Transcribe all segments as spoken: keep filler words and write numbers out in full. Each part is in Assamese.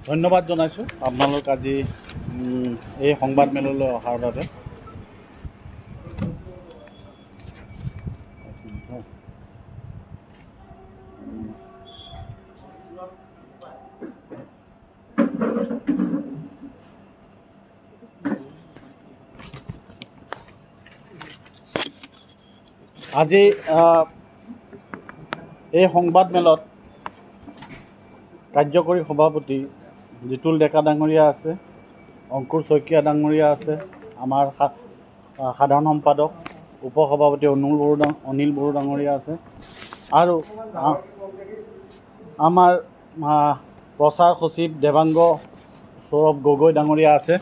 ধন্যবাদ জনাইছোঁ আপোনালোক আজি এই সংবাদ মেললৈ অহাৰ বাবে। আজি এই সংবাদ মেলত কাৰ্যকৰী সভাপতি জিতুল ডেকা ডাঙৰীয়া আছে, অংকুৰ শইকীয়া ডাঙৰীয়া আছে, আমাৰ সাধাৰণ সম্পাদক উপসভাপতি অনিল বড়ো অনিল বড়ো ডাঙৰীয়া আছে আৰু আমাৰ প্ৰচাৰ সচিব দেৱাংগ সৌৰভ গগৈ ডাঙৰীয়া আছে।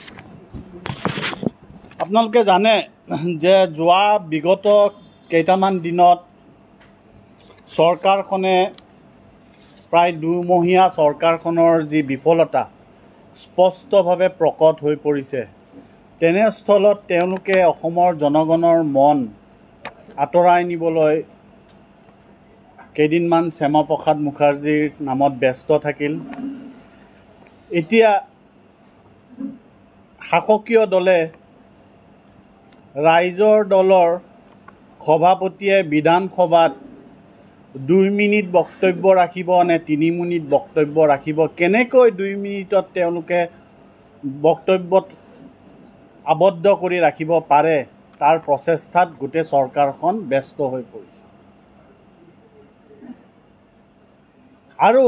আপোনালোকে জানে যে যোৱা বিগত কেইটামান দিনত চৰকাৰখনে প্ৰায় দুমহীয়া চৰকাৰখনৰ যি বিফলতা স্পষ্টভাৱে প্ৰকট হৈ পৰিছে। তেনেস্থলত তেওঁলোকে অসমৰ জনগণৰ মন আঁতৰাই নিবলৈ কেইদিনমান শ্যামাপ্ৰসাদ মুখাৰ্জীৰ নামত ব্যস্ত থাকিল। এতিয়া শাসকীয় দলে ৰাইজৰ দলৰ সভাপতিয়ে বিধানসভাত দুই মিনিট বক্তব্য ৰাখিব নে তিনি মিনিট বক্তব্য ৰাখিব, কেনেকৈ দুই মিনিটত তেওঁলোকে বক্তব্যত আবদ্ধ কৰি ৰাখিব পাৰে তাৰ প্ৰচেষ্টাত গোটেই চৰকাৰখন ব্যস্ত হৈ পৰিছে। আৰু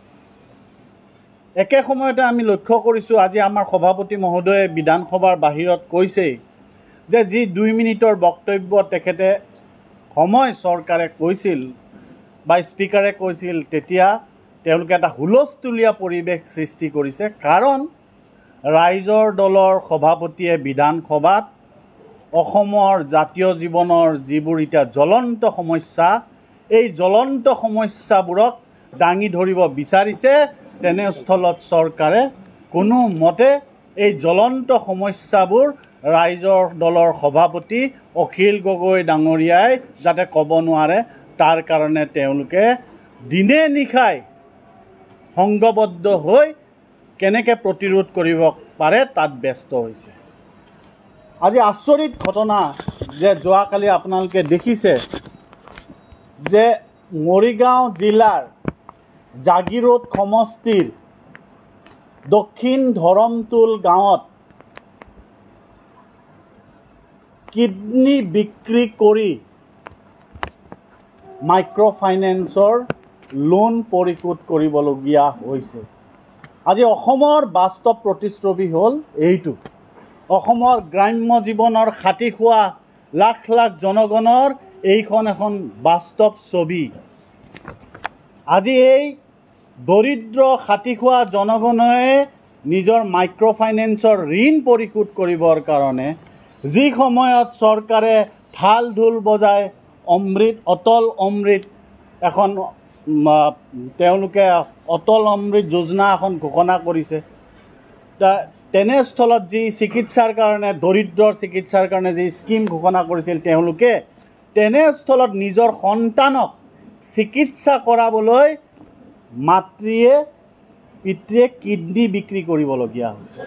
একে সময়তে আমি লক্ষ্য কৰিছোঁ আজি আমাৰ সভাপতি মহোদয়ে বিধানসভাৰ বাহিৰত কৈছেই যে যি দুই মিনিটৰ বক্তব্য তেখেতে সময় চৰকাৰে কৈছিল বা স্পীকাৰে কৈছিল, তেতিয়া তেওঁলোকে এটা হুলস্থুলীয়া পৰিৱেশ সৃষ্টি কৰিছে। কাৰণ ৰাইজৰ দলৰ সভাপতিয়ে বিধানসভাত অসমৰ জাতীয় জীৱনৰ যিবোৰ এতিয়া জ্বলন্ত সমস্যা, এই জ্বলন্ত সমস্যাবোৰক দাঙি ধৰিব বিচাৰিছে। তেনেস্থলত চৰকাৰে কোনোমতে এই জ্বলন্ত সমস্যাবোৰ ৰাইজৰ দলৰ সভাপতি অখিল গগৈ ডাঙৰীয়াই যাতে ক'ব নোৱাৰে, তাৰ কাৰণে তেওঁলোকে দিনে নিশাই সংঘবদ্ধ হৈ কেনেকৈ প্ৰতিৰোধ কৰিব পাৰে তাত ব্যস্ত হৈছে। আজি আচৰিত ঘটনা যে যোৱাকালি আপোনালোকে দেখিছে যে মৰিগাঁও জিলাৰ জাগিৰোড সমষ্টিৰ দক্ষিণ ধৰমটোল গাঁৱত কিডনী বিক্ৰী কৰি মাইক্ৰ' ফাইনেন্সৰ লোন পৰিশোধ কৰিবলগীয়া হৈছে। আজি অসমৰ বাস্তৱ প্ৰতিচ্ছবি হ'ল এইটো। অসমৰ গ্ৰাম্য জীৱনৰ খাটি খোৱা লাখ লাখ জনগণৰ এইখন এখন বাস্তৱ ছবি। আজি এই দৰিদ্ৰ খাটি খোৱা জনগণে নিজৰ মাইক্ৰ' ফাইনেন্সৰ ঋণ পৰিশোধ কৰিবৰ কাৰণে যি সময়ত চৰকাৰে ঢাল ঢোল বজাই অমৃত অটল অমৃত এখন তেওঁলোকে অটল অমৃত যোজনা এখন ঘোষণা কৰিছে, তেনেস্থলত যি চিকিৎসাৰ কাৰণে দৰিদ্ৰৰ চিকিৎসাৰ কাৰণে যি স্কিম ঘোষণা কৰিছিল তেওঁলোকে, তেনেস্থলত নিজৰ সন্তানক চিকিৎসা কৰাবলৈ মাতৃয়ে পিতৃয়ে কিডনী বিক্ৰী কৰিবলগীয়া হৈছে।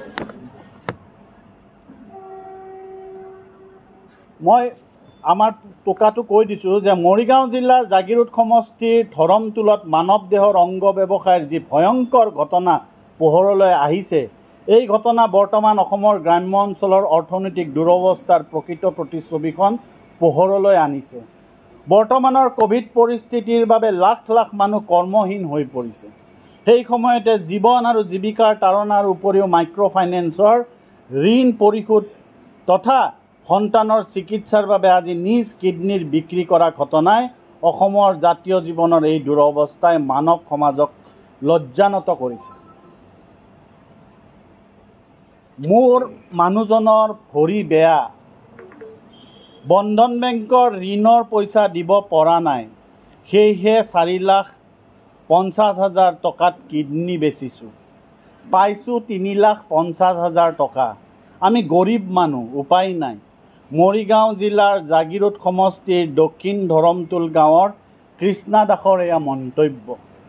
মই আমাৰ টোকাটো কৈ দিছোঁ যে মৰিগাঁও জিলাৰ জাগিৰোড সমষ্টিৰ ধৰমটোলত মানৱ দেহৰ অংগ ব্যৱসায়ৰ যি ভয়ংকৰ ঘটনা পোহৰলৈ আহিছে, এই ঘটনা বৰ্তমান অসমৰ গ্ৰাম্য অঞ্চলৰ অৰ্থনৈতিক দুৰৱস্থাৰ প্ৰকৃত প্ৰতিচ্ছবিখন পোহৰলৈ আনিছে। বৰ্তমানৰ ক'ভিড পৰিস্থিতিৰ বাবে লাখ লাখ মানুহ কৰ্মহীন হৈ পৰিছে। সেই সময়তে জীৱন আৰু জীৱিকাৰ তাৰণাৰ উপৰিও মাইক্ৰ' ফাইনেন্সৰ ঋণ পৰিশোধ তথা সন্তানৰ চিকিৎসাৰ বাবে আজি নিজ কিডনীৰ বিক্ৰী কৰা ঘটনাই অসমৰ জাতীয় জীৱনৰ এই দুৰৱস্থাই মানৱ সমাজক লজ্জানত কৰিছে। মোৰ মানুহজনৰ ভৰি বেয়া, বন্ধন বেংকৰ ঋণৰ পইচা দিব পৰা নাই, সেয়েহে চাৰি লাখ পঞ্চাছ হাজাৰ টকাত কিডনী বেচিছোঁ, পাইছোঁ তিনি লাখ পঞ্চাছ হাজাৰ টকা। আমি গৰীব মানুহ, উপায় নাই। মৰিগাঁও জিলাৰ জাগিৰোড সমষ্টিৰ দক্ষিণ ধৰমটোল গাঁৱৰ কৃষ্ণা দাসৰ এয়া মন্তব্য।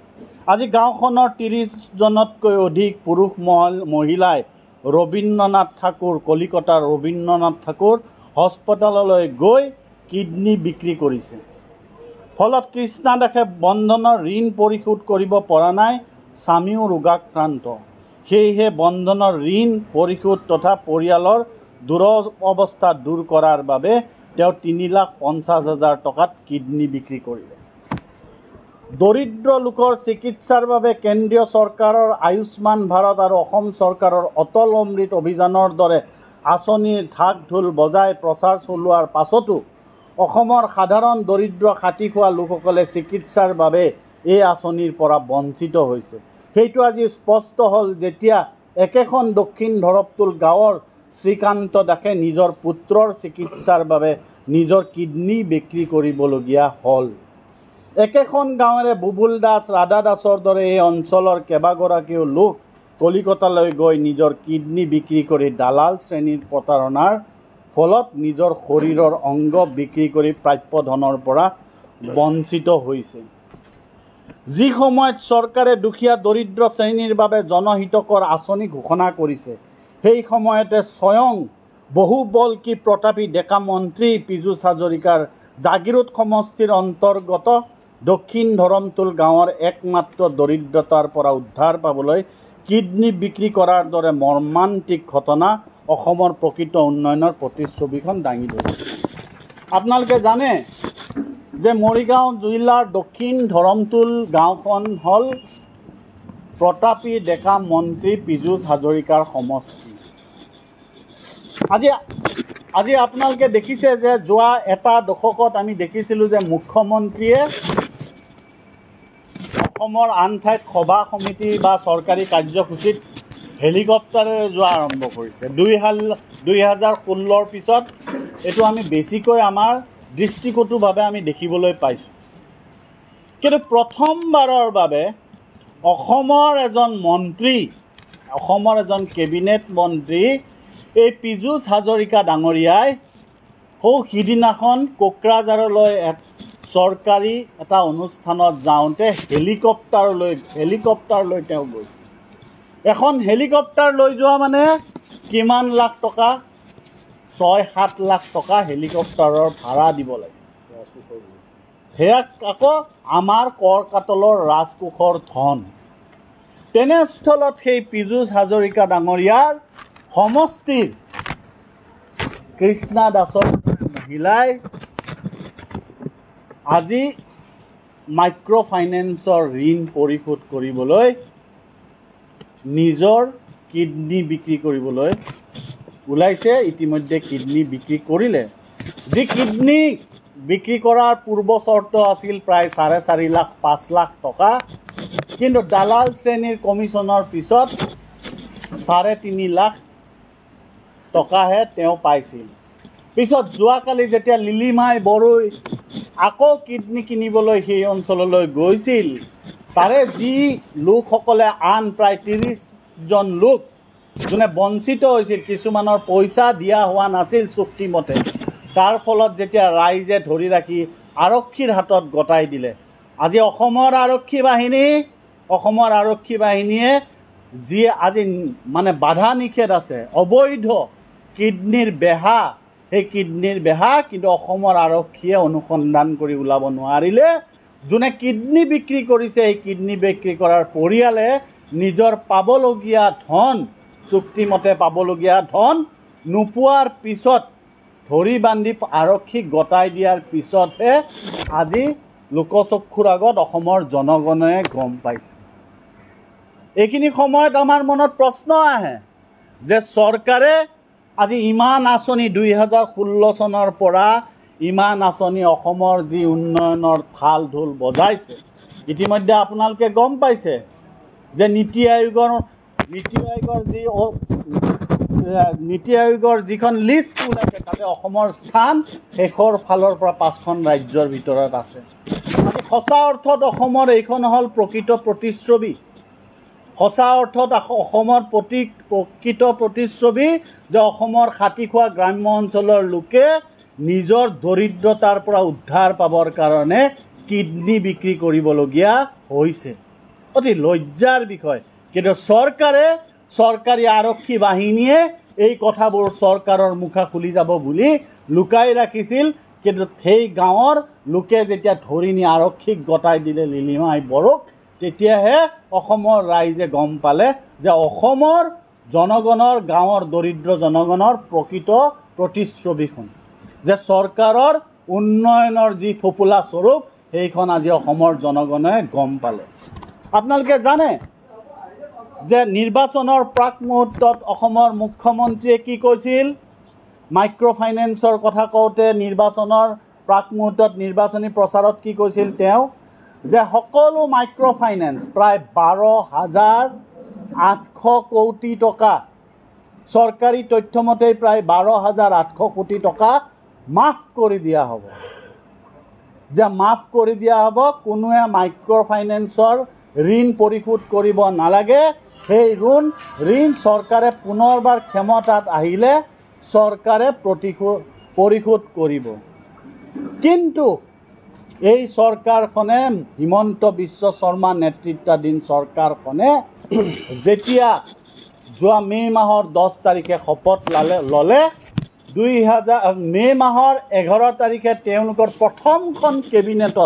আজি গাঁওখনৰ ত্ৰিছজনতকৈ অধিক পুৰুষ মহিলাই ৰবীন্দ্ৰনাথ ঠাকুৰ কলিকতাৰ ৰবীন্দ্ৰনাথ ঠাকুৰ হস্পিটেললৈ গৈ কিডনী বিক্ৰী কৰিছে। ফলত কৃষ্ণা দাসে বন্ধনৰ ঋণ পৰিশোধ কৰিব পৰা নাই, স্বামীও ৰোগাক্ৰান্ত। সেয়েহে বন্ধনৰ ঋণ পৰিশোধ তথা পৰিয়ালৰ দুৰৱস্থা দূৰ কৰাৰ বাবে তেওঁ তিনি লাখ পঞ্চাছ হাজাৰ টকাত কিডনী বিক্ৰী কৰিলে। দৰিদ্ৰ লোকৰ চিকিৎসাৰ বাবে কেন্দ্ৰীয় চৰকাৰৰ আয়ুষ্মান ভাৰত আৰু অসম চৰকাৰৰ অটল অমৃত অভিযানৰ দৰে আঁচনিৰ ঢাক ঢোল বজাই প্ৰচাৰ চলোৱাৰ পাছতো অসমৰ সাধাৰণ দৰিদ্ৰ খাটি খোৱা লোকসকলে চিকিৎসাৰ বাবে এই আঁচনিৰ পৰা বঞ্চিত হৈছে। সেইটো আজি স্পষ্ট হ'ল যেতিয়া একেখন দক্ষিণ ধৰপতুল গাঁৱৰ শ্ৰীকান্ত দাসে নিজৰ পুত্ৰৰ চিকিৎসাৰ বাবে নিজৰ কিডনী বিক্ৰী কৰিবলগীয়া হ'ল। একেখন গাঁৱৰে বুবুল দাস, ৰাধা দাসৰ দৰে এই অঞ্চলৰ কেইবাগৰাকীও লোক কলিকতালৈ গৈ নিজৰ কিডনী বিক্ৰী কৰি দালাল শ্ৰেণীৰ প্ৰতাৰণাৰ ফলত নিজৰ শৰীৰৰ অংগ বিক্ৰী কৰি প্ৰাপ্য ধনৰ পৰা বঞ্চিত হৈছে। যি সময়ত চৰকাৰে দুখীয়া দৰিদ্ৰ শ্ৰেণীৰ বাবে জনহিতকৰ আঁচনি ঘোষণা কৰিছে, সেই সময়তে স্বয়ং বহুবল্কী প্ৰতাপী ডেকা মন্ত্ৰী পীযুষ হাজৰিকাৰ জাগিৰোড সমষ্টিৰ অন্তৰ্গত দক্ষিণ ধৰমতুল গাঁৱৰ একমাত্ৰ দৰিদ্ৰতাৰ পৰা উদ্ধাৰ পাবলৈ কিডনী বিক্ৰী কৰাৰ দৰে মৰ্মান্তিক ঘটনা অসমৰ প্ৰকৃত উন্নয়নৰ প্ৰতিচ্ছবিখন দাঙি ধৰিছে। আপোনালোকে জানে যে মৰিগাঁও জিলাৰ দক্ষিণ ধৰমতুল গাঁওখন হ'ল প্ৰতাপী ডেকা মন্ত্ৰী পীযুষ হাজৰিকাৰ সমষ্টি। আজি আজি আপোনালোকে দেখিছে যে যোৱা এটা দশকত আমি দেখিছিলোঁ যে মুখ্যমন্ত্ৰীয়ে অসমৰ আন ঠাইত সভা সমিতি বা চৰকাৰী কাৰ্যসূচীত হেলিকপ্টাৰেৰে যোৱা আৰম্ভ কৰিছে। দুই হাল দুই হাজাৰ ষোল্লৰ পিছত এইটো আমি বেছিকৈ আমাৰ দৃষ্টিকটুভাৱে আমি দেখিবলৈ পাইছোঁ। কিন্তু প্ৰথমবাৰৰ বাবে অসমৰ এজন মন্ত্ৰী, অসমৰ এজন কেবিনেট মন্ত্ৰী এই পীযুষ হাজৰিকা ডাঙৰীয়াই সৌ সিদিনাখন কোকৰাঝাৰলৈ চৰকাৰী এটা অনুষ্ঠানত যাওঁতে হেলিকপ্টাৰলৈ হেলিকপ্টাৰলৈ তেওঁ গৈছে। এখন হেলিকপ্টাৰ লৈ যোৱা মানে কিমান লাখ টকা? ছয় সাত লাখ টকা হেলিকপ্টাৰৰ ভাড়া দিব লাগে। সেয়া আকৌ আমাৰ কৰ কাটলৰ ৰাজকোষৰ ধন। তেনেস্থলত সেই পীযুষ হাজৰিকা ডাঙৰীয়াৰ সমষ্টিৰ কৃষ্ণা দাসৰ মহিলাই আজি মাইক্ৰ' ফাইনেন্সৰ ঋণ পৰিশোধ কৰিবলৈ নিজৰ কিডনী বিক্ৰী কৰিবলৈ ওলাইছে। ইতিমধ্যে কিডনী বিক্ৰী কৰিলে। যি কিডনী বিক্ৰী কৰাৰ পূৰ্ব চৰ্ত আছিল প্ৰায় চাৰে চাৰি লাখ পাঁচ লাখ টকা, কিন্তু দালাল শ্ৰেণীৰ কমিশ্যনৰ পিছত চাৰে তিনি লাখ টকাহে তেওঁ পাইছিল। পিছত যোৱাকালি যেতিয়া লিলিমাই বড়োই আকৌ কিডনী কিনিবলৈ সেই অঞ্চললৈ গৈছিল, তাৰে যি লোকসকলে আন প্ৰায় ত্ৰিছজন লোক যোনে বঞ্চিত হৈছিল, কিছুমানৰ পইচা দিয়া হোৱা নাছিল চুক্তিমতে, তাৰ ফলত যেতিয়া ৰাইজে ধৰি ৰাখি আৰক্ষীৰ হাতত গতাই দিলে। আজি অসমৰ আৰক্ষী বাহিনী অসমৰ আৰক্ষী বাহিনীয়ে যি আজি মানে বাধা নিষেধ আছে, অবৈধ কিডনীৰ বেহা, সেই কিডনীৰ বেহা কিন্তু অসমৰ আৰক্ষীয়ে অনুসন্ধান কৰি ওলাব নোৱাৰিলে। যোনে কিডনী বিক্ৰী কৰিছে, এই কিডনী বিক্ৰী কৰাৰ পৰিয়ালে নিজৰ পাবলগীয়া ধন, চুক্তিমতে পাবলগীয়া ধন নোপোৱাৰ পিছত ধৰি বান্ধি আৰক্ষীক গতাই দিয়াৰ পিছতহে আজি লোকচক্ষুৰ আগত অসমৰ জনগণে গম পাইছে। এইখিনি সময়ত আমাৰ মনত প্ৰশ্ন আহে যে চৰকাৰে আজি ইমান আঁচনি দুই হাজাৰ ষোল্ল চনৰ পৰা ইমান আঁচনি অসমৰ যি উন্নয়নৰ থাল ঢোল বজাইছে, ইতিমধ্যে আপোনালোকে গম পাইছে যে নীতি আয়োগৰ নীতি আয়োগৰ যি নীতি আয়োগৰ যিখন লিষ্ট ওলাইছে তাতে অসমৰ স্থান শেষৰ ফালৰ পৰা পাঁচখন ৰাজ্যৰ ভিতৰত আছে। আজি সঁচা অৰ্থত অসমৰ এইখন হ'ল প্ৰকৃত প্ৰতিচ্ছবি। সঁচা অৰ্থত অসমৰ প্ৰতি প্ৰকৃত প্ৰতিচ্ছবি যে অসমৰ খাটি খোৱা গ্ৰাম্য অঞ্চলৰ লোকে নিজৰ দৰিদ্ৰতাৰ পৰা উদ্ধাৰ পাবৰ কাৰণে কিডনী বিক্ৰী কৰিবলগীয়া হৈছে। অতি লজ্জাৰ বিষয়। কিন্তু চৰকাৰে চৰকাৰী আৰক্ষী বাহিনীয়ে এই কথাবোৰ চৰকাৰৰ মুখা খুলি যাব বুলি লুকাই ৰাখিছিল। কিন্তু সেই গাঁৱৰ লোকে যেতিয়া ধৰি নি আৰক্ষীক গতাই দিলে লিলিমাই বড়োক, তেতিয়াহে অসমৰ ৰাইজে গম পালে যে অসমৰ জনগণৰ, গাঁৱৰ দৰিদ্ৰ জনগণৰ প্ৰকৃত প্ৰতিচ্ছবিখন, যে চৰকাৰৰ উন্নয়নৰ যি ফোপোলা স্বৰূপ সেইখন আজি অসমৰ জনগণে গম পালে। আপোনালোকে জানে যে নিৰ্বাচনৰ প্ৰাক মুহূৰ্তত অসমৰ মুখ্যমন্ত্ৰীয়ে কি কৈছিল? মাইক্ৰ' ফাইনেন্সৰ কথা কওঁতে নিৰ্বাচনৰ প্ৰাক মুহূৰ্তত নিৰ্বাচনী প্ৰচাৰত কি কৈছিল তেওঁ? যে সকলো মাইক্ৰ' ফাইনেন্স প্ৰায় বাৰ হাজাৰ আঠশ কোটি টকা, চৰকাৰী তথ্যমতেই প্ৰায় বাৰ হাজাৰ আঠশ কোটি টকা মাফ কৰি দিয়া হ'ব। যে মাফ কৰি দিয়া হ'ব, কোনোৱে মাইক্ৰ' ফাইনেন্সৰ ঋণ পৰিশোধ কৰিব নালাগে। সেই ঋণ ঋণ চৰকাৰে পুনৰবাৰ ক্ষমতাত আহিলে চৰকাৰে প্ৰতিশোধ পৰিশোধ কৰিব। কিন্তু এই চৰকাৰখনে, হিমন্ত বিশ্ব শৰ্মা নেতৃত্বাধীন চৰকাৰখনে যেতিয়া যোৱা মে' মাহৰ দহ তাৰিখে শপত লালে ল'লে, দুই হাজাৰ মে' মাহৰ এঘাৰ তাৰিখে তেওঁলোকৰ প্ৰথমখন কেবিনেটত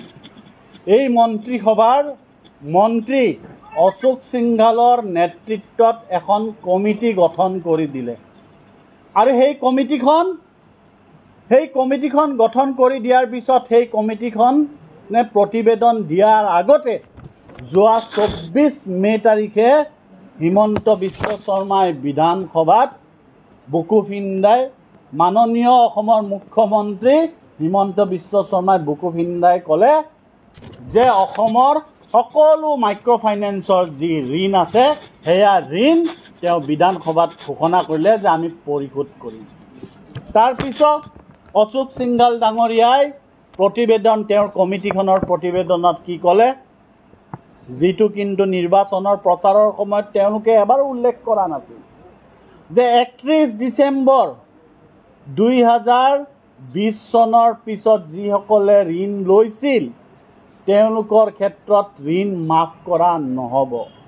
এই মন্ত্ৰীসভাৰ মন্ত্ৰী অশোক সিংঘালৰ নেতৃত্বত এখন কমিটি গঠন কৰি দিলে। আৰু সেই কমিটিখন সেই কমিটিখন গঠন কৰি দিয়াৰ পিছত সেই কমিটিখনে প্ৰতিবেদন দিয়াৰ আগতে যোৱা চৌব্বিছ মে' তাৰিখে হিমন্ত বিশ্ব শৰ্মাই বিধানসভাত বুকু ফিন্দাই, মাননীয় অসমৰ মুখ্যমন্ত্ৰী হিমন্ত বিশ্ব শৰ্মাই বুকু ফিন্দাই ক'লে যে অসমৰ সকলো মাইক্ৰ' ফাইনেন্সৰ যি ঋণ আছে সেয়া ঋণ তেওঁ বিধানসভাত ঘোষণা কৰিলে যে আমি পৰিশোধ কৰিম। তাৰপিছত অশোক সিংঘাল ডাঙৰীয়াই প্ৰতিবেদন, তেওঁৰ কমিটিখনৰ প্ৰতিবেদনত কি ক'লে, যিটো কিন্তু নিৰ্বাচনৰ প্ৰচাৰৰ সময়ত তেওঁলোকে এবাৰো উল্লেখ কৰা নাছিল, যে একত্ৰিছ ডিচেম্বৰ দুই হাজাৰ বিছ চনৰ পিছত যিসকলে ঋণ লৈছিল তেওঁলোকৰ ক্ষেত্ৰত ঋণ মাফ কৰা নহ'ব।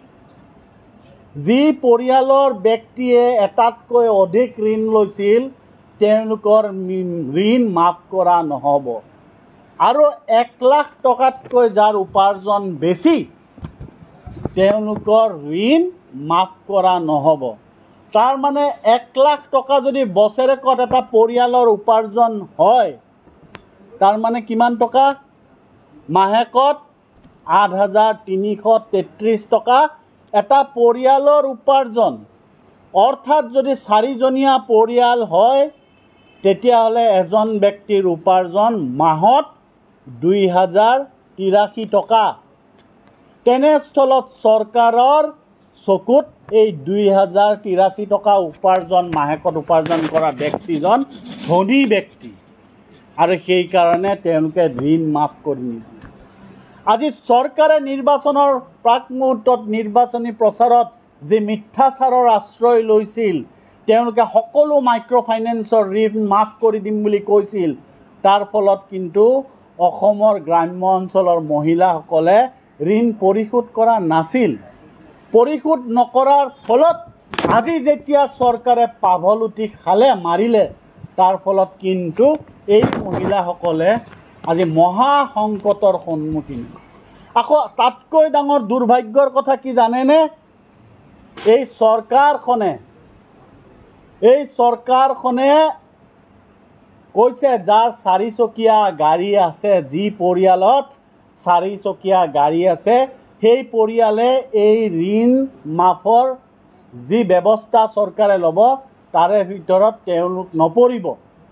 যি পৰিয়ালৰ ব্যক্তিয়ে এটাতকৈ অধিক ঋণ লৈছিল তেওঁলোকৰ ঋণ মাফ কৰা নহ'ব। আৰু এক লাখ টকাতকৈ যাৰ উপাৰ্জন বেছি তেওঁলোকৰ ঋণ মাফ কৰা নহ'ব। তাৰ মানে এক লাখ টকা যদি বছৰেকত এটা পৰিয়ালৰ উপাৰ্জন হয়, তাৰ মানে কিমান টকা? মাহেকত আঠ হাজাৰ তিনিশ তেত্ৰিছ টকা এটা পৰিয়ালৰ উপাৰ্জন। অৰ্থাৎ যদি চাৰিজনীয়া পৰিয়াল হয় তেতিয়াহ'লে এজন ব্যক্তিৰ উপাৰ্জন মাহত দুই হাজাৰ তিৰাশী টকা। তেনেস্থলত চৰকাৰৰ চকুত এই দুই হাজাৰ তিৰাশী টকা উপাৰ্জন, মাহেকত উপাৰ্জন কৰা ব্যক্তিজন ধনী ব্যক্তি, আৰু সেইকাৰণে তেওঁলোকে ঋণ মাফ কৰি নিদিয়ে। আজি চৰকাৰে নিৰ্বাচনৰ প্ৰাক মুহূৰ্তত নিৰ্বাচনী প্ৰচাৰত যি মিথ্যাচাৰৰ আশ্ৰয় লৈছিল, তেওঁলোকে সকলো মাইক্ৰ' ফাইনেন্সৰ ঋণ মাফ কৰি দিম বুলি কৈছিল। তাৰ ফলত কিন্তু অসমৰ গ্ৰাম্য অঞ্চলৰ মহিলাসকলে ঋণ পৰিশোধ কৰা নাছিল। পৰিশোধ নকৰাৰ ফলত আজি যেতিয়া চৰকাৰে পাভলুটি খালে, মাৰিলে, তাৰ ফলত কিন্তু এই মহিলাসকলে আজি মহা সংকটৰ সন্মুখীন। আকৌ তাতকৈ ডাঙৰ দুৰ্ভাগ্যৰ কথা কি জানেনে? এই চৰকাৰখনে এই চৰকাৰখনে কৈছে যাৰ চাৰিচকীয়া গাড়ী আছে, যি পৰিয়ালত চাৰিচকীয়া গাড়ী আছে সেই পৰিয়ালে এই ঋণ মাফৰ যি ব্যৱস্থা চৰকাৰে ল'ব তাৰে ভিতৰত তেওঁলোক নপৰিব।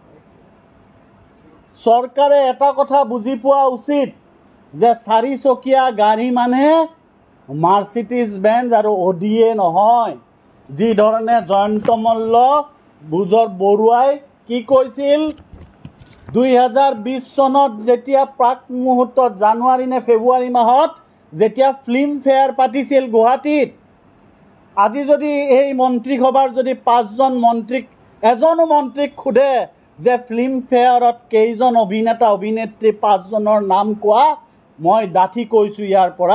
চৰকাৰে এটা কথা বুজি পোৱা উচিত যে চাৰিচকীয়া গাড়ী মানে মাৰ্চিডিজ বেঞ্জ আৰু অডিয়ে নহয়। যি ধৰণে জয়ন্ত মল্ল বুজৰ বৰুৱাই কি কৈছিল, দুই হাজাৰ বিছ চনত যেতিয়া প্ৰাক মুহূৰ্তত জানুৱাৰী নে ফেব্ৰুৱাৰী মাহত যেতিয়া ফিল্ম ফেয়াৰ পাতিছিল গুৱাহাটীত, আজি যদি এই মন্ত্ৰীসভাৰ যদি পাঁচজন মন্ত্ৰীক এজনো মন্ত্ৰীক সোধে যে ফিল্ম ফেয়াৰত কেইজন অভিনেতা অভিনেত্ৰী পাঁচজনৰ নাম কোৱা, মই ডাঠি কৈছোঁ ইয়াৰ পৰাই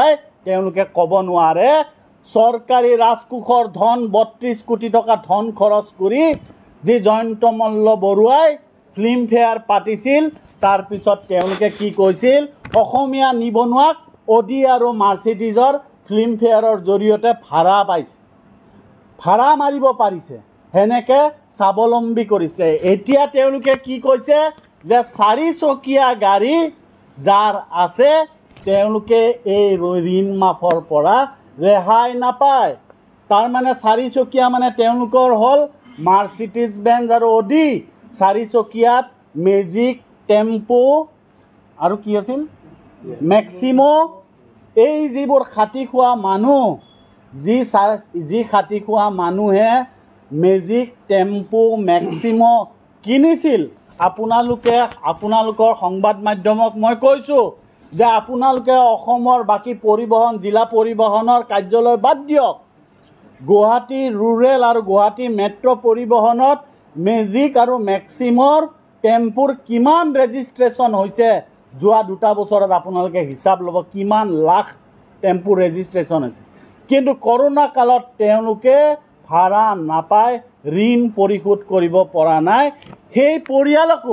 তেওঁলোকে ক'ব নোৱাৰে চৰকাৰী ৰাজকোষৰ ধন বত্ৰিছ কোটি টকা ধন খৰচ কৰি যি জয়ন্ত মল্ল বৰুৱাই ফিল্মফেয়াৰ পাতিছিল তাৰ পিছত তেওঁলোকে কি কৈছিল অসমীয়া নিবনুৱাক অডি আৰু মাৰ্চিডিজৰ ফিল্মফেয়াৰৰ জৰিয়তে ভাড়া পাইছে ভাড়া মাৰিব পাৰিছে হেনেকে স্বাৱলম্বী কৰিছে এতিয়া তেওঁলোকে কি কৈছে যে চাৰিচকীয়া গাড়ী যাৰ আছে তেওঁলোকে এই ঋণ মাফৰ পৰা ৰেহাই নাপায় তাৰমানে চাৰিচকীয়া মানে তেওঁলোকৰ হ'ল মাৰ্চিডিজ বেঞ্জ আৰু অডি চাৰিচকীয়াত মেজিক টেম্পো আৰু কি আছিল মেক্সিমো এই যিবোৰ খাটি খোৱা মানুহ যি যি খাটি খোৱা মানুহে মেজিক টেম্পো মেক্সিমো কিনিছিল আপোনালোকে আপোনালোকৰ সংবাদ মাধ্যমক মই কৈছোঁ যে আপোনালোকে অসমৰ বাকী পৰিবহণ জিলা পৰিবহণৰ কাৰ্যালয় বাদ দিয়ক গুৱাহাটী ৰুৰেল আৰু গুৱাহাটী মেট্ৰ' পৰিবহণত মেজিক আৰু মেক্সিমৰ টেম্পুৰ কিমান ৰেজিষ্ট্ৰেশ্যন হৈছে যোৱা দুটা বছৰত আপোনালোকে হিচাপ ল'ব কিমান লাখ টেম্পু ৰেজিষ্ট্ৰেশ্যন হৈছে কিন্তু কৰোনা কালত তেওঁলোকে ভাড়া নাপায় ঋণ পৰিশোধ কৰিব পৰা নাই সেই পৰিয়ালকো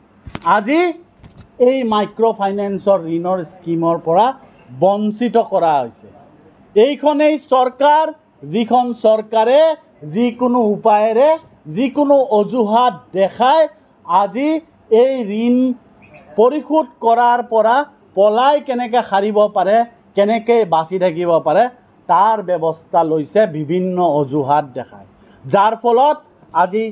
আজি এই মাইক্ৰ' ফাইনেন্সৰ ঋণৰ স্কিমৰ পৰা বঞ্চিত কৰা হৈছে এইখনেই চৰকাৰ যিখন চৰকাৰে যিকোনো উপায়েৰে যিকোনো অজুহাত দেখাই আজি এই ঋণ পৰিশোধ কৰাৰ পৰা পলাই কেনেকৈ সাৰিব পাৰে কেনেকৈ বাচি থাকিব পাৰে তাৰ ব্যৱস্থা লৈছে বিভিন্ন অজুহাত দেখায় যাৰ ফলত আজি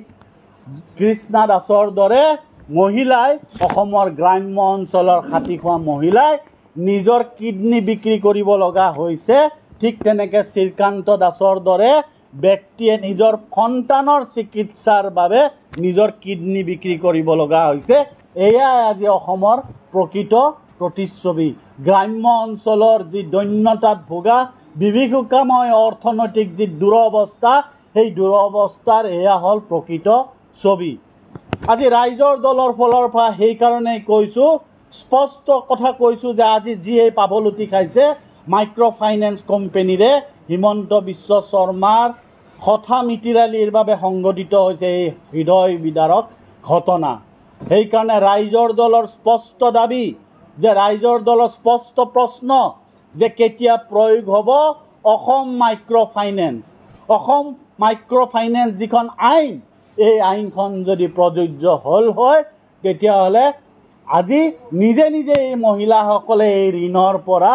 কৃষ্ণা দাসৰ দৰে মহিলাই অসমৰ গ্ৰাম্য অঞ্চলৰ খাটি খোৱা মহিলাই নিজৰ কিডনী বিক্ৰী কৰিব লগা হৈছে ঠিক তেনেকৈ শ্ৰীকান্ত দাসৰ দৰে ব্যক্তিয়ে নিজৰ সন্তানৰ চিকিৎসাৰ বাবে নিজৰ কিডনী বিক্ৰী কৰিব লগা হৈছে এয়াই আজি অসমৰ প্ৰকৃত প্ৰতিচ্ছবি গ্ৰাম্য অঞ্চলৰ যি দৈন্যতাত ভোগা বিভীষিকাময় অৰ্থনৈতিক যি দুৰৱস্থা সেই দুৰৱস্থাৰ এয়া হ'ল প্ৰকৃত ছবি আজি ৰাইজৰ দলৰ ফালৰ পৰা সেইকাৰণেই কৈছোঁ স্পষ্ট কথা কৈছোঁ যে আজি যিয়ে পাভলুটি খাইছে মাইক্ৰ' ফাইনেন্স কোম্পানীৰে হিমন্ত বিশ্ব শৰ্মাৰ কথা মিতিৰালিৰ বাবে সংঘটিত হৈছে এই হৃদয় বিদাৰক ঘটনা সেইকাৰণে ৰাইজৰ দলৰ স্পষ্ট দাবী যে ৰাইজৰ দলৰ স্পষ্ট প্ৰশ্ন যে কেতিয়া প্ৰয়োগ হ'ব Assam micro' finance Assam micro' finance যিখন আইন এই আইনখন যদি প্ৰযোজ্য হ'ল হয় তেতিয়াহ'লে আজি নিজে নিজে এই মহিলাসকলে এই ঋণৰ পৰা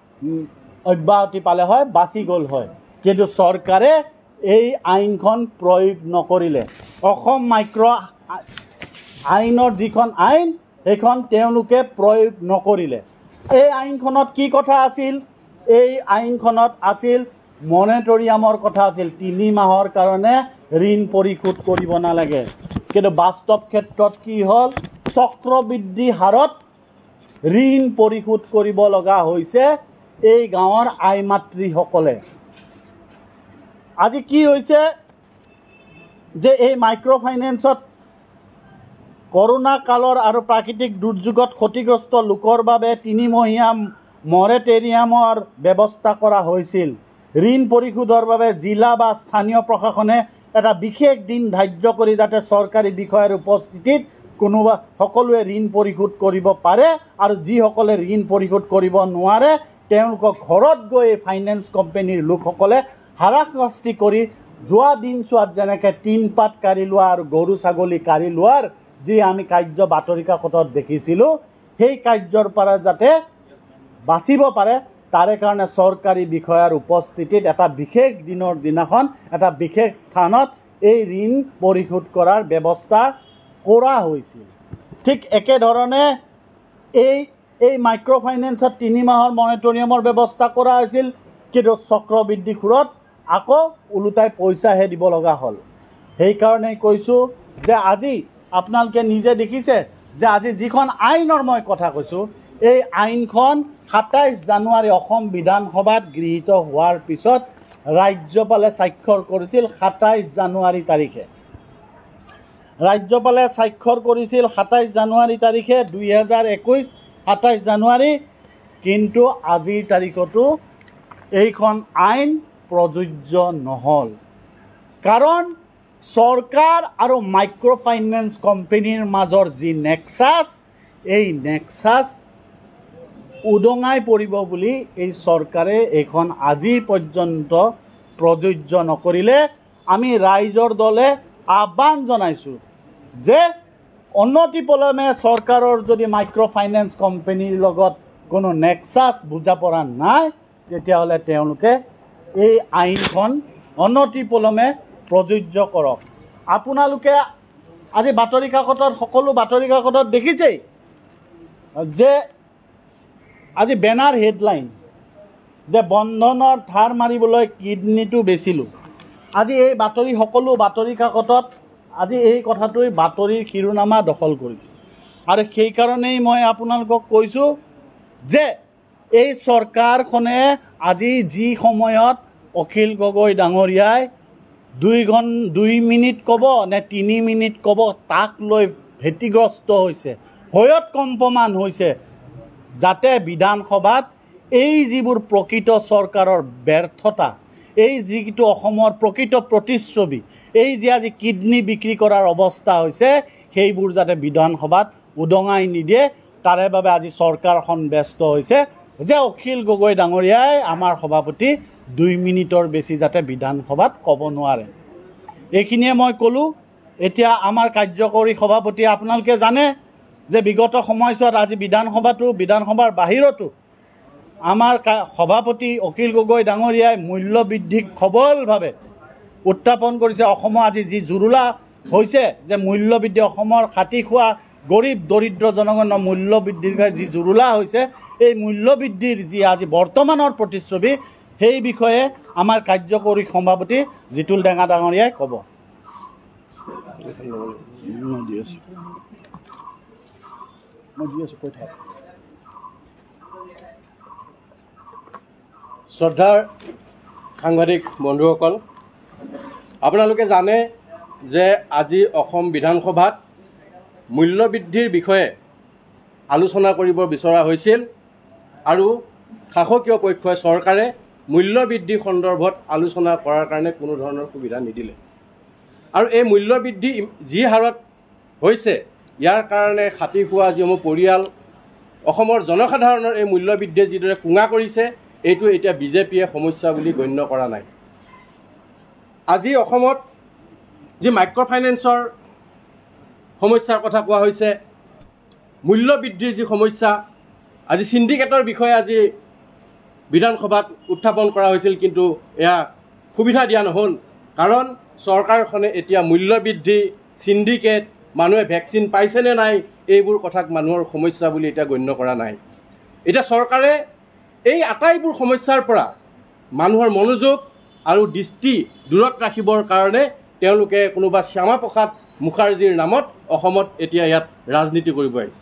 অব্যাহতি পালে হয় বাচি গ'ল হয় কিন্তু চৰকাৰে এই আইনখন প্ৰয়োগ নকৰিলে অসম মাইক্ৰ' আইনৰ যিখন আইন সেইখন তেওঁলোকে প্ৰয়োগ নকৰিলে এই আইনখনত কি কথা আছিল এই আইনখনত আছিল মনেটৰিয়ামৰ কথা আছিল তিনি মাহৰ কাৰণে ঋণ পৰিশোধ কৰিব নালাগে কিন্তু বাস্তৱ ক্ষেত্ৰত কি হ'ল চক্ৰবৃদ্ধি হাৰত ঋণ পৰিশোধ কৰিব লগা হৈছে এই গাঁৱৰ আই মাতৃসকলে আজি কি হৈছে যে এই মাইক্ৰ' ফাইনেন্সত কৰোনা কালৰ আৰু প্ৰাকৃতিক দুৰ্যোগত ক্ষতিগ্ৰস্ত লোকৰ বাবে তিনিমহীয়া মৰেটেৰিয়ামৰ ব্যৱস্থা কৰা হৈছিল ঋণ পৰিশোধৰ বাবে জিলা বা স্থানীয় প্ৰশাসনে এটা বিশেষ দিন ধাৰ্য কৰি যাতে চৰকাৰী বিষয়াৰ উপস্থিতিত কোনোবা সকলোৱে ঋণ পৰিশোধ কৰিব পাৰে আৰু যিসকলে ঋণ পৰিশোধ কৰিব নোৱাৰে তেওঁলোকক ঘৰত গৈ ফাইনেন্স কোম্পানীৰ লোকসকলে হাৰাশাস্তি কৰি যোৱা দিনছোৱাত যেনেকৈ টিন পাত কাঢ়ি লোৱা আৰু গৰু ছাগলী কাঢ়ি লোৱাৰ যি আমি কাৰ্য বাতৰি কাকতত দেখিছিলোঁ সেই কাৰ্যৰ পৰা যাতে বাচিব পাৰে তাৰে কাৰণে চৰকাৰী বিষয়াৰ উপস্থিতিত এটা বিশেষ দিনৰ দিনাখন এটা বিশেষ স্থানত এই ঋণ পৰিশোধ কৰাৰ ব্যৱস্থা কৰা হৈছিল ঠিক একেধৰণে এই এই মাইক্ৰ' ফাইনেন্সত তিনি মাহৰ মনেটৰিয়ামৰ ব্যৱস্থা কৰা হৈছিল কিন্তু চক্ৰবৃদ্ধি সুৰত আকৌ ওলোটাই পইচাহে দিব লগা হ'ল সেইকাৰণেই কৈছোঁ যে আজি আপোনালোকে নিজে দেখিছে যে আজি যিখন আইনৰ মই কথা কৈছোঁ এই আইনখন সাতাইছ জানুৱাৰী অসম বিধানসভাত গৃহীত হোৱাৰ পিছত ৰাজ্যপালে স্বাক্ষৰ কৰিছিল সাতাইছ জানুৱাৰী তাৰিখে ৰাজ্যপালে স্বাক্ষৰ কৰিছিল সাতাইছ জানুৱাৰী তাৰিখে দুই হাজাৰ একৈছ সাতাইছ জানুৱাৰী কিন্তু আজিৰ তাৰিখতো এইখন আইন প্ৰযোজ্য নহ'ল। কাৰণ চৰকাৰ আৰু মাইক্ৰ' ফাইনেন্স কোম্পানীৰ মাজৰ যি নেক্সাছ, এই নেক্সাছ উদঙাই পৰিব বুলি এই চৰকাৰে এইখন আজিৰ পৰ্যন্ত প্ৰযোজ্য নকৰিলে। আমি ৰাইজৰ দলে আহ্বান জনাইছোঁ যে অনতিপলমে চৰকাৰৰ যদি মাইক্ৰ' ফাইনেন্স কোম্পানীৰ লগত কোনো নেক্সাছ বুজা পৰা নাই, তেতিয়াহ'লে তেওঁলোকে এই আইনখন অনতিপলমে প্ৰযোজ্য কৰক। আপোনালোকে আজি বাতৰি কাকতত, সকলো বাতৰি কাকতত দেখিছেই যে আজি বেনাৰ হেডলাইন যে বন্ধনৰ ধাৰ মাৰিবলৈ কিডনীটো বেচিলোঁ। আজি এই বাতৰি, সকলো বাতৰি কাকতত আজি এই কথাটোৱে বাতৰিৰ শিৰোনামা দখল কৰিছে। আৰু সেইকাৰণেই মই আপোনালোকক কৈছোঁ যে এই চৰকাৰখনে আজি যি সময়ত অখিল গগৈ ডাঙৰীয়াই দুই ঘন দুই মিনিট ক'ব নে তিনি মিনিট ক'ব, তাক লৈ ভেটিগ্ৰস্ত হৈছে, ভয়ত কম্পমান হৈছে, যাতে বিধানসভাত এই যিবোৰ প্ৰকৃত চৰকাৰৰ ব্যৰ্থতা, এই যিটো অসমৰ প্ৰকৃত প্ৰতিচ্ছবি, এই যে আজি কিডনী বিক্ৰী কৰাৰ অৱস্থা হৈছে, সেইবোৰ যাতে বিধানসভাত উদঙাই নিদিয়ে, তাৰে বাবে আজি চৰকাৰখন ব্যস্ত হৈছে যে অখিল গগৈ ডাঙৰীয়াই আমাৰ সভাপতি দুই মিনিটৰ বেছি যাতে বিধানসভাত ক'ব নোৱাৰে। এইখিনিয়ে মই ক'লোঁ। এতিয়া আমাৰ কাৰ্যকৰী সভাপতি, আপোনালোকে জানে যে বিগত সময়ছোৱাত আজি বিধানসভাটো, বিধানসভাৰ বাহিৰতো আমাৰ সভাপতি অখিল গগৈ ডাঙৰীয়াই মূল্যবৃদ্ধিক সবলভাৱে উত্থাপন কৰিছে। অসমৰ আজি যি জুৰুলা হৈছে যে মূল্যবৃদ্ধি, অসমৰ খাটি খোৱা গৰীব দৰিদ্ৰ জনগণৰ মূল্যবৃদ্ধিৰ যি জুৰুলা হৈছে, এই মূল্যবৃদ্ধিৰ যি আজি বৰ্তমানৰ প্ৰতিচ্ছবি, সেই বিষয়ে আমাৰ কাৰ্যকৰী সভাপতি জিতুল ডেঙা ডাঙৰীয়াই ক'ব। শ্ৰদ্ধাৰ সাংবাদিক বন্ধুসকল, আপোনালোকে জানে যে আজি অসম বিধানসভাত মূল্যবৃদ্ধিৰ বিষয়ে আলোচনা কৰিব বিচৰা হৈছিল আৰু শাসকীয় পক্ষই চৰকাৰে মূল্যবৃদ্ধি সন্দৰ্ভত আলোচনা কৰাৰ কাৰণে কোনো ধৰণৰ সুবিধা নিদিলে। আৰু এই মূল্যবৃদ্ধি যি হাৰত হৈছে, ইয়াৰ কাৰণে খাটি খোৱা যিসমূহ পৰিয়াল, অসমৰ জনসাধাৰণৰ এই মূল্যবৃদ্ধিয়ে যিদৰে কুঙা কৰিছে, এইটো এতিয়া বিজেপিয়ে সমস্যা বুলি গণ্য কৰা নাই। আজি অসমত যি মাইক্ৰ' ফাইনেন্সৰ সমস্যাৰ কথা কোৱা হৈছে, মূল্যবৃদ্ধিৰ যি সমস্যা, আজি চিণ্ডিকেটৰ বিষয়ে আজি বিধানসভাত উত্থাপন কৰা হৈছিল, কিন্তু এয়া সুবিধা দিয়া নহ'ল। কাৰণ চৰকাৰখনে এতিয়া মূল্যবৃদ্ধি, চিণ্ডিকেট, মানুহে ভেকচিন পাইছেনে নাই, এইবোৰ কথাক মানুহৰ সমস্যা বুলি এতিয়া গণ্য কৰা নাই। এতিয়া চৰকাৰে এই আটাইবোৰ সমস্যাৰ পৰা মানুহৰ মনোযোগ আৰু দৃষ্টি দূৰত ৰাখিবৰ কাৰণে তেওঁলোকে কোনোবা শ্যামা প্ৰসাদ মুখাৰ্জীৰ নামত অসমত এতিয়া ইয়াত ৰাজনীতি কৰিব আহিছে।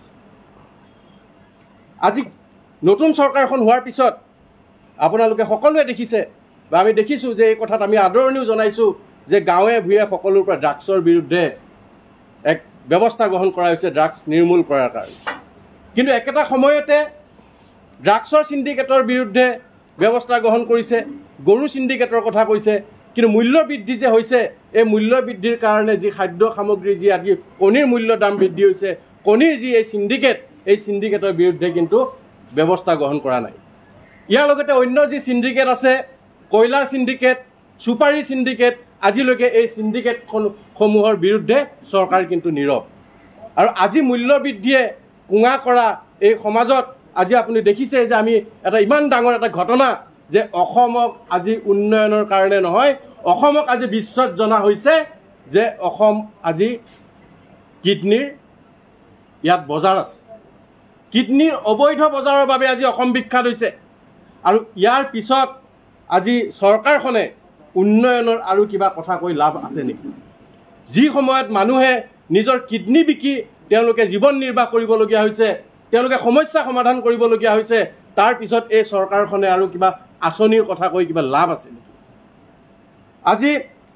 আজি নতুন চৰকাৰখন হোৱাৰ পিছত আপোনালোকে সকলোৱে দেখিছে বা আমি দেখিছোঁ যে এই কথাত আমি আদৰণিও জনাইছোঁ যে গাঁৱে ভূঞে সকলোৰ পৰা ড্ৰাগছৰ বিৰুদ্ধে এক ব্যৱস্থা গ্ৰহণ কৰা হৈছে, ড্ৰাগছ নিৰ্মূল কৰাৰ কাৰণে। কিন্তু একেটা সময়তে ড্ৰাগছৰ চিণ্ডিকেটৰ বিৰুদ্ধে ব্যৱস্থা গ্ৰহণ কৰিছে, গৰু চিণ্ডিকেটৰ কথা কৈছে। কিন্তু মূল্যবৃদ্ধি যে হৈছে, এই মূল্যবৃদ্ধিৰ কাৰণে যি খাদ্য সামগ্ৰী, যি আজি কণীৰ মূল্য দাম বৃদ্ধি হৈছে, কণীৰ যি এই চিণ্ডিকেট, এই চিণ্ডিকেটৰ বিৰুদ্ধে কিন্তু ব্যৱস্থা গ্ৰহণ কৰা নাই। ইয়াৰ লগতে অন্য যি চিণ্ডিকেট আছে, কয়লাৰ চিণ্ডিকেট, চুপাৰী চিণ্ডিকেট, আজিলৈকে এই চিণ্ডিকেটসমূহৰ বিৰুদ্ধে চৰকাৰ কিন্তু নীৰৱ। আৰু আজি মূল্যবৃদ্ধিয়ে কুঙা কৰা এই সমাজত আজি আপুনি দেখিছে যে আমি এটা ইমান ডাঙৰ এটা ঘটনা যে অসমক আজি উন্নয়নৰ কাৰণে নহয়, অসমক আজি বিশ্বত জনা হৈছে যে অসম আজি কিডনীৰ ইয়াত বজাৰ আছে, কিডনীৰ অবৈধ বজাৰৰ বাবে আজি অসম বিখ্যাত হৈছে। আৰু ইয়াৰ পিছত আজি চৰকাৰখনে উন্নয়নৰ আৰু কিবা কথা কৈ লাভ আছে নেকি? যি সময়ত মানুহে নিজৰ কিডনী বিকি তেওঁলোকে জীৱন নিৰ্বাহ কৰিবলগীয়া হৈছে, তেওঁলোকে সমস্যা সমাধান কৰিবলগীয়া হৈছে, তাৰ পিছত এই চৰকাৰখনে আৰু কিবা আঁচনিৰ কথা কৈ কিবা লাভ আছে নেকি? আজি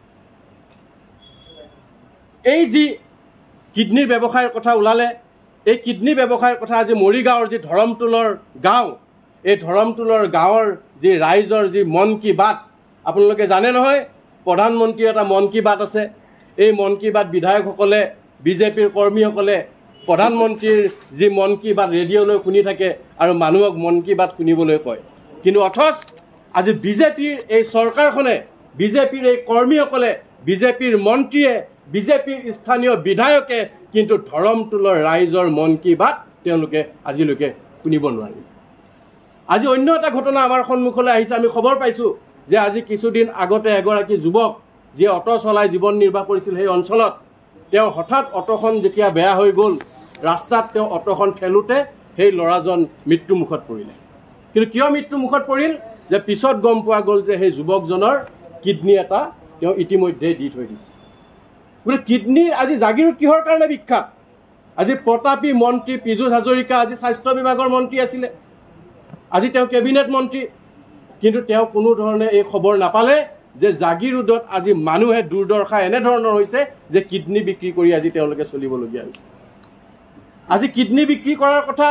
এই যি কিডনীৰ ব্যৱসায়ৰ কথা ওলালে, এই কিডনী ব্যৱসায়ৰ কথা আজি মৰিগাঁৱৰ যি ধৰমটোলৰ গাঁও, এই ধৰমটোলৰ গাঁৱৰ যি ৰাইজৰ যি মন কি বাত আপোনালোকে জানে নহয়, প্ৰধানমন্ত্ৰীৰ এটা মন কি বাত আছে। এই মন কি বাত বিধায়কসকলে বিজেপিৰ কৰ্মীসকলে প্ৰধানমন্ত্ৰীৰ যি মন কি বাত ৰেডিঅ'লৈ শুনি থাকে আৰু মানুহক মন কি বাত শুনিবলৈ কয়। কিন্তু অথচ আজি বিজেপিৰ এই চৰকাৰখনে, বিজেপিৰ এই কৰ্মীসকলে, বিজেপিৰ মন্ত্ৰীয়ে, বিজেপিৰ স্থানীয় বিধায়কে কিন্তু ধৰমটোলৰ ৰাইজৰ মন কি বাত তেওঁলোকে আজিলৈকে শুনিব নোৱাৰিলে। আজি অন্য এটা ঘটনা আমাৰ সন্মুখলৈ আহিছে। আমি খবৰ পাইছোঁ যে আজি কিছুদিন আগতে এগৰাকী যুৱক যিয়ে অটো চলাই জীৱন নিৰ্বাহ কৰিছিল সেই অঞ্চলত, তেওঁ হঠাৎ অটোখন যেতিয়া বেয়া হৈ গ'ল, ৰাস্তাত তেওঁ অটোখন ঠেলোতে সেই ল'ৰাজন মৃত্যুমুখত পৰিলে। কিন্তু কিয় মৃত্যুমুখত পৰিল? যে পিছত গম পোৱা গ'ল যে সেই যুৱকজনৰ কিডনী এটা তেওঁ ইতিমধ্যে দি থৈ দিছে। গতিকে কিডনীৰ আজি জাগিৰোড কিহৰ কাৰণে বিখ্যাত? আজি প্ৰতাপী মন্ত্ৰী পীযুষ হাজৰিকা আজি স্বাস্থ্য বিভাগৰ মন্ত্ৰী আছিলে, আজি তেওঁ কেবিনেট মন্ত্ৰী, কিন্তু তেওঁ কোনো ধৰণে এই খবৰ নাপালে যে জাগিৰোডত আজি মানুহে দুৰ্দশা এনেধৰণৰ হৈছে যে কিডনী বিক্ৰী কৰি আজি তেওঁলোকে চলিবলগীয়া হৈছে। আজি কিডনী বিক্ৰী কৰাৰ কথা,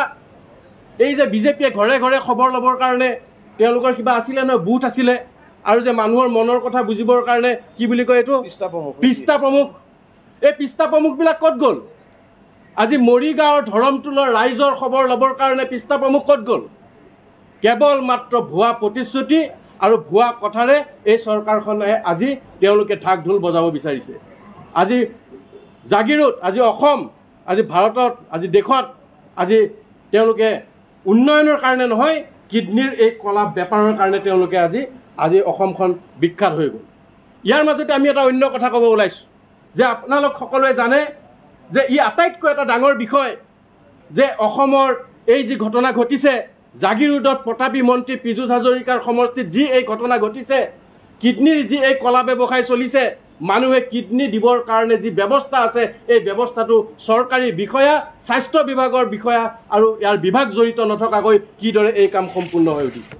এই যে বিজেপিয়ে ঘৰে ঘৰে খবৰ ল'বৰ কাৰণে তেওঁলোকৰ কিবা আছিলে নহয়, বুথ আছিলে, আৰু যে মানুহৰ মনৰ কথা বুজিবৰ কাৰণে কি বুলি কয় এইটো পৃষ্ঠা প্ৰমুখ, পৃষ্ঠা প্ৰমুখ। এই পৃষ্ঠা প্ৰমুখবিলাক ক'ত গ'ল? আজি মৰিগাঁৱৰ ধৰমটোলৰ ৰাইজৰ খবৰ ল'বৰ কাৰণে পৃষ্ঠা প্ৰমুখ ক'ত গ'ল? কেৱল মাত্ৰ ভুৱা প্ৰতিশ্ৰুতি আৰু ভুৱা কথাৰে এই চৰকাৰখনে আজি তেওঁলোকে ঢাক ঢোল বজাব বিচাৰিছে। আজি জাগিৰোড, আজি অসম, আজি ভাৰতত, আজি দেশত আজি তেওঁলোকে উন্নয়নৰ কাৰণে নহয়, কিডনীৰ এই কলা বেপাৰৰ কাৰণে তেওঁলোকে আজি আজি অসমখন বিখ্যাত হৈ গ'ল। ইয়াৰ মাজতে আমি এটা অন্য কথা ক'ব ওলাইছোঁ যে আপোনালোক সকলোৱে জানে যে ই আটাইতকৈ এটা ডাঙৰ বিষয় যে অসমৰ এই যি ঘটনা ঘটিছে, জাগিৰোডত প্ৰতাপী মন্ত্ৰী পীযুষ হাজৰিকাৰ সমষ্টিত যি এই ঘটনা ঘটিছে, কিডনীৰ যি এই কলা ব্যৱসায় চলিছে, মানুহে কিডনী দিবৰ কাৰণে যি ব্যৱস্থা আছে এই ব্যৱস্থাটো চৰকাৰী বিষয়া, স্বাস্থ্য বিভাগৰ বিষয়া আৰু ইয়াৰ বিভাগ জড়িত নথকাকৈ কিদৰে এই কাম সম্পূৰ্ণ হৈ উঠিছে।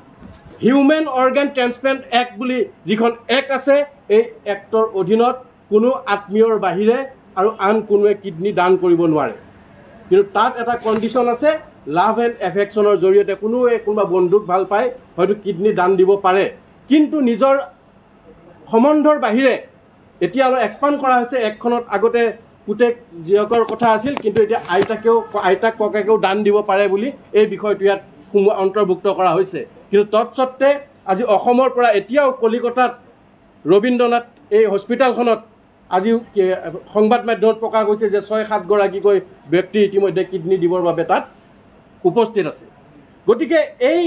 হিউমেন অৰ্গেন ট্ৰেন্সপ্লেণ্ট এক্ট বুলি যিখন এক্ট আছে, এই এক্টৰ অধীনত কোনো আত্মীয়ৰ বাহিৰে আৰু আন কোনোৱে কিডনী দান কৰিব নোৱাৰে। কিন্তু তাত এটা কণ্ডিশ্যন আছে, লাভ এণ্ড এফেকশ্যনৰ জৰিয়তে কোনোৱে কোনোবা বন্ধুক ভাল পায় হয়তো কিডনী দান দিব পাৰে, কিন্তু নিজৰ সম্বন্ধৰ বাহিৰে এতিয়া অলপ এক্সপাণ্ড কৰা হৈছে এক্টখনত। আগতে পুতেক জীয়কৰ কথা আছিল, কিন্তু এতিয়া আইতাকেও আইতাক ককাকেও দান দিব পাৰে বুলি এই বিষয়টো ইয়াত অন্তৰ্ভুক্ত কৰা হৈছে। কিন্তু তৎসত্ত্বে আজি অসমৰ পৰা এতিয়াও কলিকতাত ৰবীন্দ্ৰনাথ এই হস্পিটেলখনত আজিও সংবাদ মাধ্যমত প্ৰকাশ হৈছে যে ছয় সাতগৰাকীকৈ ব্যক্তি ইতিমধ্যে কিডনী দিবৰ বাবে তাত উপস্থিত আছে। গতিকে এই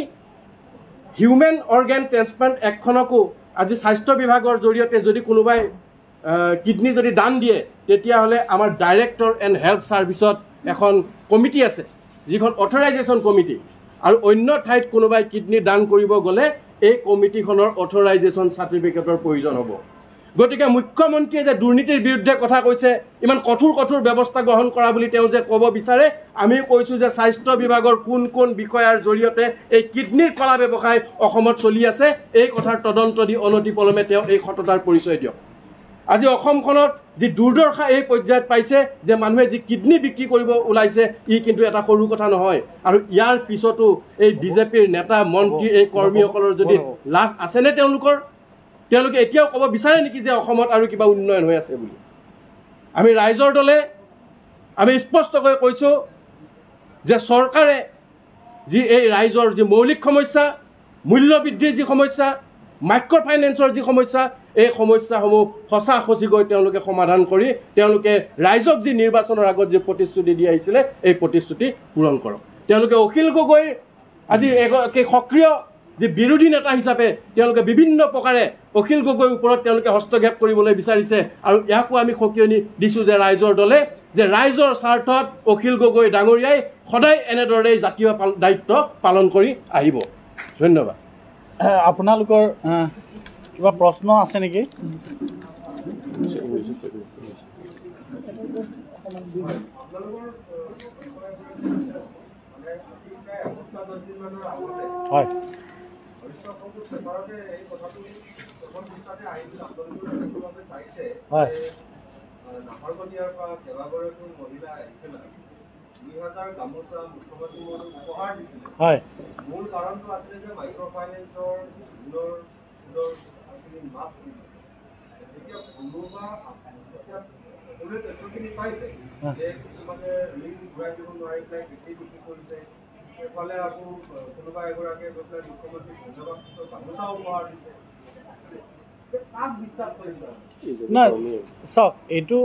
হিউমেন অৰ্গেন ট্ৰেন্সপ্লাণ্ট এক্টখনকো আজি স্বাস্থ্য বিভাগৰ জৰিয়তে যদি কোনোবাই কিডনী যদি দান দিয়ে, তেতিয়াহ'লে আমাৰ ডাইৰেক্টৰ এণ্ড হেল্থ ছাৰ্ভিচত এখন কমিটি আছে, যিখন অথৰাইজেশ্যন কমিটি, আৰু অন্য ঠাইত কোনোবাই কিডনী দান কৰিব গ'লে এই কমিটিখনৰ অথৰাইজেশ্যন চাৰ্টিফিকেটৰ প্ৰয়োজন হ'ব। গতিকে মুখ্যমন্ত্ৰীয়ে যে দুৰ্নীতিৰ বিৰুদ্ধে কথা কৈছে, ইমান কঠোৰ কঠোৰ ব্যৱস্থা গ্ৰহণ কৰা বুলি তেওঁ যে ক'ব বিচাৰে, আমি কৈছোঁ যে স্বাস্থ্য বিভাগৰ কোন কোন বিষয়াৰ জৰিয়তে এই কিডনীৰ কলা ব্যৱসায় অসমত চলি আছে, এই কথাৰ তদন্ত দি অনতি পলমে তেওঁ এই সততাৰ পৰিচয় দিয়ক। আজি অসমখনত যি দুৰ্দশা এই পৰ্যায়ত পাইছে যে মানুহে যি কিডনী বিক্ৰী কৰিব ওলাইছে, ই কিন্তু এটা সৰু কথা নহয়। আৰু ইয়াৰ পিছতো এই বিজেপিৰ নেতা মন্ত্ৰী এই কৰ্মীসকলৰ যদি লাজ আছেনে তেওঁলোকৰ? তেওঁলোকে এতিয়াও ক'ব বিচাৰে নেকি যে অসমত আৰু কিবা উন্নয়ন হৈ আছে বুলি? আমি ৰাইজৰ দলে আমি স্পষ্টকৈ কৈছোঁ যে চৰকাৰে যি এই ৰাইজৰ যি মৌলিক সমস্যা, মূল্য বৃদ্ধিৰ যি সমস্যা, মাইক্ৰ' ফাইনেন্সৰ যি সমস্যা, এই সমস্যাসমূহ সঁচা সঁচিকৈ তেওঁলোকে সমাধান কৰি তেওঁলোকে ৰাইজক যি নিৰ্বাচনৰ আগত যি প্ৰতিশ্ৰুতি দি আহিছিলে এই প্ৰতিশ্ৰুতি পূৰণ কৰক। তেওঁলোকে অখিল গগৈৰ আজি এগৰাকী সক্ৰিয় যি বিৰোধী নেতা হিচাপে তেওঁলোকে বিভিন্ন প্ৰকাৰে অখিল গগৈৰ ওপৰত তেওঁলোকে হস্তক্ষেপ কৰিবলৈ বিচাৰিছে, আৰু ইয়াকো আমি সকিয়নি দিছোঁ যে ৰাইজৰ দলে যে ৰাইজৰ স্বাৰ্থত অখিল গগৈ ডাঙৰীয়াই সদায় এনেদৰে জাতীয় দায়িত্ব পালন কৰি আহিব। ধন্যবাদ। আপোনালোকৰ কিবা প্ৰশ্ন আছে নেকি? হয়, হয়, হয় মূল কাৰণটো আছিলে যে মাইক্ৰ' ফাইনেন্সৰ এতিয়া কোনোবা সকলোৱে তথ্যখিনি পাইছে যে কিছুমানে ঋণ ঘূৰাই দিব নোৱাৰি পেলাই কৃষি বিক্ৰী কৰিছে, এফালে আকৌ কোনোবা এগৰাকীয়ে গৈ পেলাই মুখ্যমন্ত্ৰীক ধন্যবাদ গামোচাও উপহাৰ দিছে। কাক বিশ্বাস কৰিব? নাই চাওক, এইটো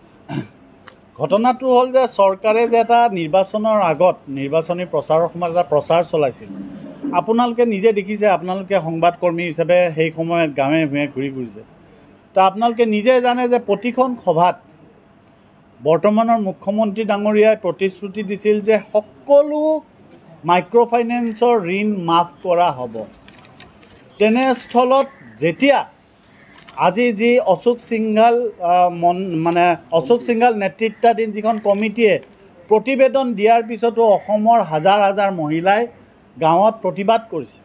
ঘটনাটো হ'ল যে চৰকাৰে যে এটা নিৰ্বাচনৰ আগত নিৰ্বাচনী প্ৰচাৰৰ সময়ত এটা প্ৰচাৰ চলাইছিল। আপোনালোকে নিজে দেখিছে, আপোনালোকে সংবাদকৰ্মী হিচাপে সেই সময়ত গাঁৱে ভূঞে ঘূৰি ঘূৰিছে। তো আপোনালোকে নিজে জানে যে প্ৰতিখন সভাত বৰ্তমানৰ মুখ্যমন্ত্ৰী ডাঙৰীয়াই প্ৰতিশ্ৰুতি দিছিল যে সকলো মাইক্ৰ' ফাইনেন্সৰ ঋণ মাফ কৰা হ'ব। তেনেস্থলত যেতিয়া আজি যি অশোক সিংঘাল মন মানে অশোক সিংঘাল নেতৃত্বাধীন যিখন কমিটিয়ে প্ৰতিবেদন দিয়াৰ পিছতো অসমৰ হাজাৰ হাজাৰ মহিলাই গাঁৱত প্ৰতিবাদ কৰিছে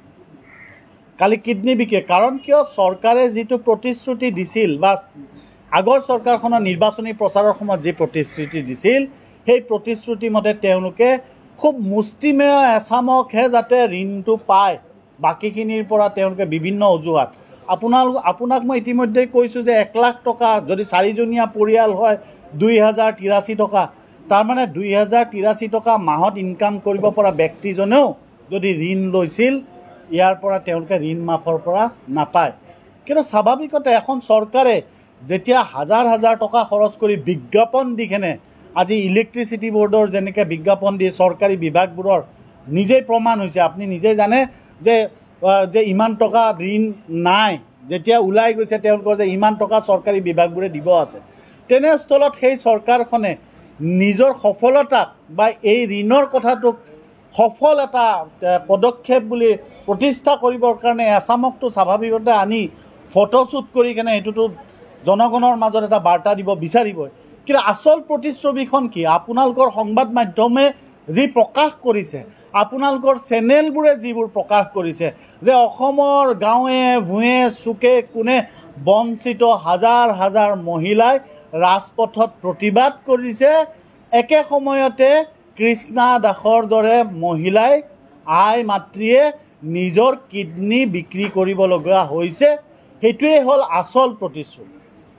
কালি কিডনী বিকে। কাৰণ কিয়, চৰকাৰে যিটো প্ৰতিশ্ৰুতি দিছিল বা আগৰ চৰকাৰখনৰ নিৰ্বাচনী প্ৰচাৰৰ সময়ত যি প্ৰতিশ্ৰুতি দিছিল, সেই প্ৰতিশ্ৰুতি মতে তেওঁলোকে খুব মুষ্টিমেয় এচামকহে যাতে ঋণটো পায়, বাকীখিনিৰ পৰা তেওঁলোকে বিভিন্ন অজুহাত। আপোনালোক আপোনাক মই ইতিমধ্যেই কৈছোঁ যে এক লাখ টকা যদি চাৰিজনীয়া পৰিয়াল হয় দুই হাজাৰ তিৰাশী টকা, তাৰমানে দুই হাজাৰ তিৰাশী টকা মাহত ইনকাম কৰিব পৰা ব্যক্তিজনেও যদি ঋণ লৈছিল, ইয়াৰ পৰা তেওঁলোকে ঋণ মাফৰ পৰা নাপায়। কিন্তু স্বাভাৱিকতে এখন চৰকাৰে যেতিয়া হাজাৰ হাজাৰ টকা খৰচ কৰি বিজ্ঞাপন দি কেনে আজি ইলেক্ট্ৰিচিটি বৰ্ডৰ যেনেকৈ বিজ্ঞাপন দিয়ে চৰকাৰী বিভাগবোৰৰ নিজেই প্ৰমাণ হৈছে, আপুনি নিজেই জানে যে যে ইমান টকা ঋণ নাই, যেতিয়া ওলাই গৈছে তেওঁলোকৰ যে ইমান টকা চৰকাৰী বিভাগবোৰে দিব আছে। তেনেস্থলত সেই চৰকাৰখনে নিজৰ সফলতাক বা এই ঋণৰ কথাটোক সফল এটা পদক্ষেপ বুলি প্ৰতিষ্ঠা কৰিবৰ কাৰণে এচামকটো স্বাভাৱিকতে আনি ফটোশ্বুট কৰি কেনে এইটোতো জনগণৰ মাজত এটা বাৰ্তা দিব বিচাৰিবই। কিন্তু আচল প্ৰতিচ্ছবিখন কি, আপোনালোকৰ সংবাদ মাধ্যমে যি প্ৰকাশ কৰিছে, আপোনালোকৰ চেনেলবোৰে যিবোৰ প্ৰকাশ কৰিছে যে অসমৰ গাঁৱে ভূঞে চুকে কোণে বঞ্চিত হাজাৰ হাজাৰ মহিলাই ৰাজপথত প্ৰতিবাদ কৰিছে, একে সময়তে কৃষ্ণা দাসৰ দৰে মহিলাই আই মাতৃয়ে নিজৰ কিডনী বিক্ৰী কৰিবলগীয়া হৈছে। সেইটোৱেই হ'ল আচল প্ৰতিশ্ৰুতি।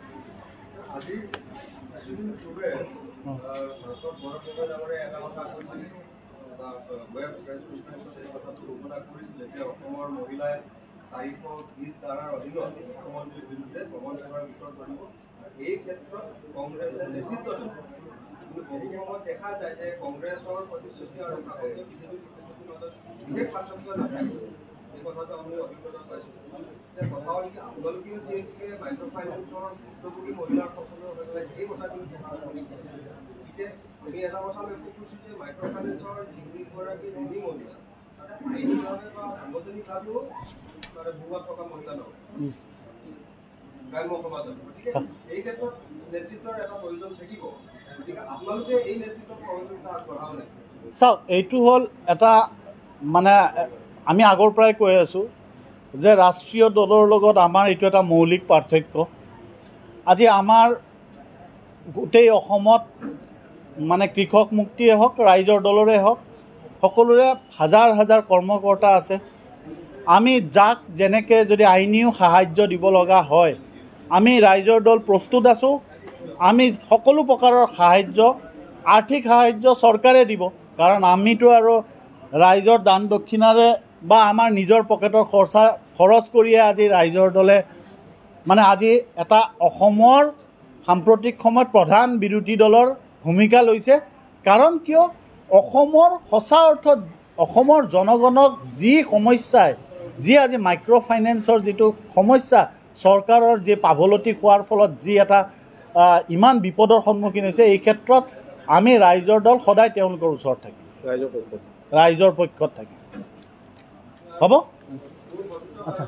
অসমৰ মহিলাই চাৰিশ বিছ ধাৰাৰ অধীনত মুখ্যমন্ত্ৰীৰ বিৰুদ্ধে প্ৰবল সেৱাৰ গোচৰ কৰিব। এই ক্ষেত্ৰত কংগ্ৰেছে নেতৃত্ব দিব। কিন্তু বহু সময়ত দেখা যায় যে কংগ্ৰেছৰ প্ৰতিশ্ৰুতি আৰু বিজেপিৰ প্ৰতিশ্ৰুতিৰ মাজত বিশেষ পাৰ্থক্য নাথাকে। এই কথাটো আমি অভিজ্ঞতা পাইছোঁ যে কথা হ'ল কি, আপোনালোকেও যিহেতুকে মাইক্ৰ' ফাইনেন্সৰ ভুক্তভোগী মহিলাৰ সকলৰ হৈ পেলাই এই কথাখিনি প্ৰকাশ কৰিছে। গতিকে আমি এটা কথা লক্ষ্য কৰিছোঁ যে মাইক্ৰ' ফাইনেন্সৰ যিগৰাকী ঋণী মহিলা আইনীভাৱে বা সাংগঠনিকভাৱেও মানে ভুৱা থকা মহিলা নহয় গ্ৰাম্য সমাজত। গতিকে এই ক্ষেত্ৰত নেতৃত্বৰ এটা প্ৰয়োজন থাকিব। গতিকে আপোনালোকে এই নেতৃত্বৰ সহযোগিতা আগবঢ়াব লাগিব। চাওক, এইটো হ'ল এটা মানে আমি আগৰ পৰাই কৈ আছোঁ যে ৰাষ্ট্ৰীয় দলৰ লগত আমাৰ এইটো এটা মৌলিক পাৰ্থক্য। আজি আমাৰ গোটেই অসমত মানে কৃষক মুক্তিয়ে হওক, ৰাইজৰ দলৰে হওক, সকলোৰে হাজাৰ হাজাৰ কৰ্মকৰ্তা আছে। আমি যাক যেনেকৈ যদি আইনীও সাহাৰ্য দিব লগা হয়, আমি ৰাইজৰ দল প্ৰস্তুত আছোঁ। আমি সকলো প্ৰকাৰৰ সাহাৰ্য, আৰ্থিক সাহাৰ্য চৰকাৰে দিব, কাৰণ আমিতো আৰু ৰাইজৰ দান দক্ষিণাৰে বা আমাৰ নিজৰ পকেটৰ খৰচা খৰচ কৰিয়ে আজি ৰাইজৰ দলে মানে আজি এটা অসমৰ সাম্প্ৰতিক সময়ত প্ৰধান বিৰোধী দলৰ ভূমিকা লৈছে। কাৰণ কিয়, অসমৰ সঁচা অৰ্থত অসমৰ জনগণক যি সমস্যাই, যি আজি মাইক্ৰ' ফাইনেন্সৰ যিটো সমস্যা, চৰকাৰৰ যি পাভলতি খোৱাৰ ফলত যি এটা ইমান বিপদৰ সন্মুখীন হৈছে, এই ক্ষেত্ৰত আমি ৰাইজৰ দল সদায় তেওঁলোকৰ ওচৰত থাকিম, ৰাইজৰ পক্ষত ৰাইজৰ পক্ষত থাকিম। হ'ব? আচ্ছা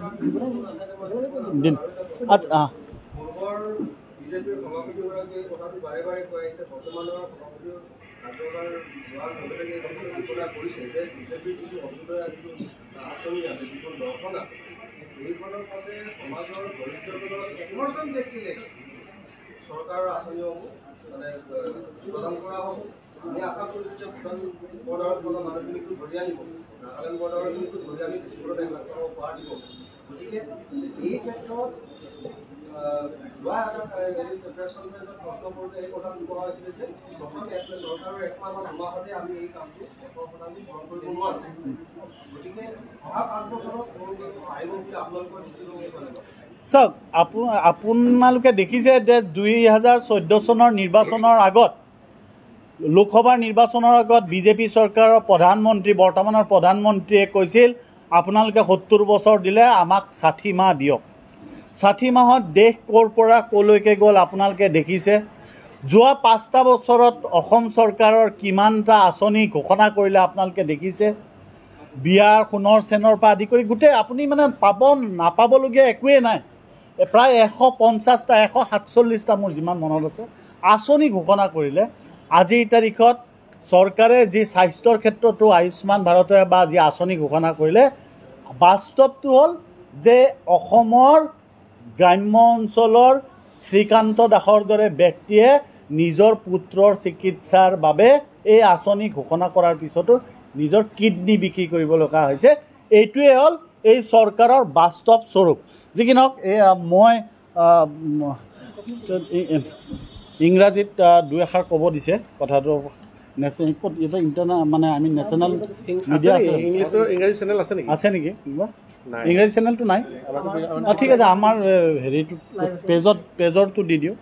দিন আচ্ছা পূৰ্বৰ বিজেপিৰ সভাপতিগৰাকীয়ে কথাটো বাৰে বাৰে কৈ আহিছে, বৰ্তমানৰ সভাপতিৰ কাৰ্যকাল যোৱাৰ লগে লগে ঘোষণা কৰিছে যে বিজেপিৰ যিটো অৰুণোদয় যিটো আঁচনি আছে, যিখন দৰ্শন আছে, এইখনৰ বাবে সমাজৰ দৰিদ্ৰজনৰ এঘৰজন ব্যক্তিলৈকে চৰকাৰৰ আঁচনিসমূহ মানে প্ৰদান কৰা হ'ব। আমি আশা কৰিছোঁ যে ভূটান বৰ্ডাৰত থকা মানুহখিনিকো ধৰি আনিব, নাগালেণ্ড বৰ্ডাৰখিনিকো ধৰি আনি ডিব্ৰুগড়ত এইবিলাক উপহাৰ দিব। গতিকে এই ক্ষেত্ৰত যোৱা এটা প্ৰেছ কনফাৰেন্সত প্ৰশ্ন কৰোঁতে এই কথাটো কোৱা হৈছিলে যে প্ৰথম এক চৰকাৰৰ একমাহ বা দুমাহতে আমি এই কামটো এশ শতাংশ গ্ৰহণ কৰিব নোৱাৰোঁ। গতিকে অহা পাঁচ বছৰত আহিব বুলি আপোনালোকৰ দৃষ্টিভংগী কেনেকুৱা? চাওক, আপো আপোনালোকে দেখিছে যে দুই হাজাৰ চৈধ্য চনৰ নিৰ্বাচনৰ আগত, লোকসভাৰ নিৰ্বাচনৰ আগত বিজেপি চৰকাৰৰ প্ৰধানমন্ত্ৰী, বৰ্তমানৰ প্ৰধানমন্ত্ৰীয়ে কৈছিল আপোনালোকে সত্তৰ বছৰ দিলে আমাক ষাঠি মাহ দিয়ক। ষাঠি মাহত দেশ ক'ৰ পৰা ক'লৈকে গ'ল আপোনালোকে দেখিছে। যোৱা পাঁচটা বছৰত অসম চৰকাৰৰ কিমানটা আঁচনি ঘোষণা কৰিলে আপোনালোকে দেখিছে। বিয়াৰ সোণৰ চেনৰ পৰা আদি কৰি গোটেই আপুনি মানে পাব নাপাবলগীয়া একোৱেই নাই। প্ৰায় এশ পঞ্চাছটা এশ সাতচল্লিছটা মোৰ যিমান মনত আছে আঁচনি ঘোষণা কৰিলে। আজিৰ তাৰিখত চৰকাৰে যি স্বাস্থ্যৰ ক্ষেত্ৰতো আয়ুষ্মান ভাৰতে বা যি আঁচনি ঘোষণা কৰিলে, বাস্তৱটো হ'ল যে অসমৰ গ্ৰাম্য অঞ্চলৰ শ্ৰীকান্ত দাসৰ দৰে ব্যক্তিয়ে নিজৰ পুত্ৰৰ চিকিৎসাৰ বাবে এই আঁচনি ঘোষণা কৰাৰ পিছতো নিজৰ কিডনী বিক্ৰী কৰিব লগা হৈছে। এইটোৱে হ'ল এই চৰকাৰৰ বাস্তৱ স্বৰূপ। যি কি নহওক, এই মই ইংৰাজীত দুই এষাৰ ক'ব দিছে কথাটো। নেশ্যনেল ক'ত এটা ইণ্টাৰনেট মানে আমি নেশ্যনেল মিডিয়া ইংৰাজী চেনেল আছে নেকি? আছে নেকি কিবা? ইংৰাজী চেনেলটো নাই। অঁ ঠিক আছে, আমাৰ হেৰিটো পেজত পেজৰটো দি দিওঁ।